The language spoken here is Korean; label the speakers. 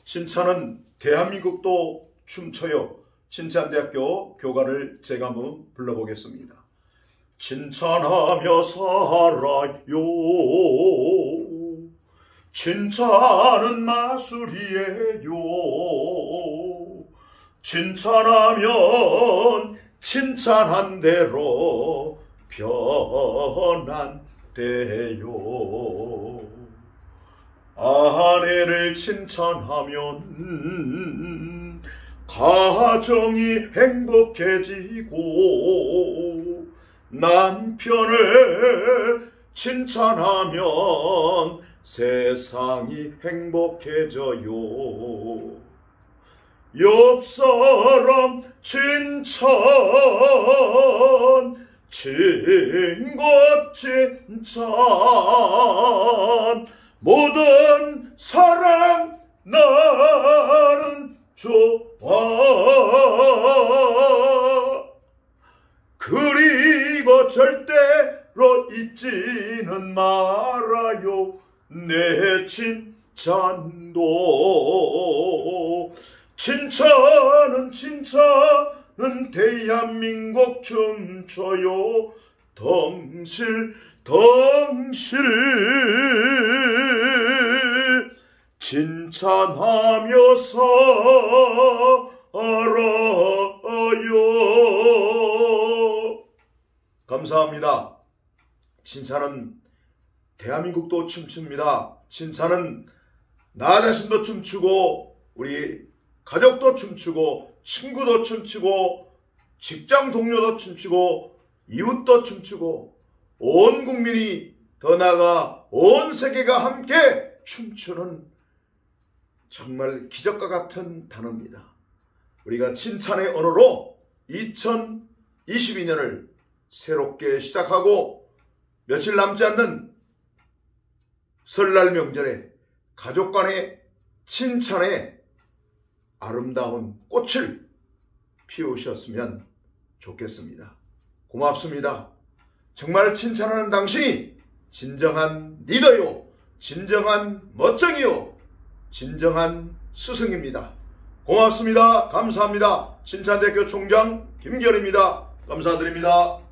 Speaker 1: 칭찬은 대한민국도 춤춰요. 칭찬대학교 교가를 제가 한번 불러보겠습니다. 칭찬하며 살아요. 칭찬은 마술이에요. 칭찬하면 칭찬한 대로 변한대요. 아내를 칭찬하면 가정이 행복해지고, 남편을 칭찬하면 세상이 행복해져요. 옆사람 칭찬, 친구 칭찬, 모든 사람 나는 좋아. 그리고 절대로 잊지는 말아요. 내 칭찬도. 칭찬은 대한민국 춤춰요. 덩실 칭찬하며 살아요. 감사합니다. 칭찬은 대한민국도 춤춥니다. 칭찬은 나 자신도 춤추고, 우리 가족도 춤추고, 친구도 춤추고, 직장 동료도 춤추고, 이웃도 춤추고, 온 국민이, 더 나아가 온 세계가 함께 춤추는 정말 기적과 같은 단어입니다. 우리가 칭찬의 언어로 2022년을 새롭게 시작하고, 며칠 남지 않는 설날 명절에 가족 간의 칭찬에 아름다운 꽃을 피우셨으면 좋겠습니다. 고맙습니다. 정말 칭찬하는 당신이 진정한 리더요, 진정한 멋쟁이요, 진정한 스승입니다. 고맙습니다. 감사합니다. 칭찬대학교 총장 김결입니다. 감사드립니다.